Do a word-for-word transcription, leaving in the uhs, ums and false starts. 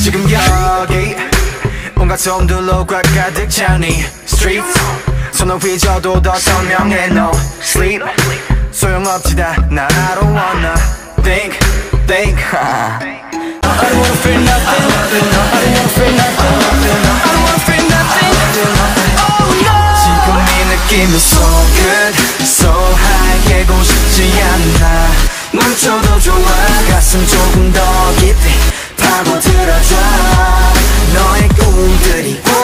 지금 여기 온갖 소음들로 꽉 가득 찬 이 streets 손을 휘저도 더 선명해 no sleep 소용없지 다 나 I don't wanna think think I don't wanna feel nothing I don't wanna feel nothing I don't wanna feel nothing oh no 지금 이 느낌은 so good so high 깨고 싶지 않아 멈춰도 좋아 가슴 조금 더 깊이 파고들어줘 너의 꿈들이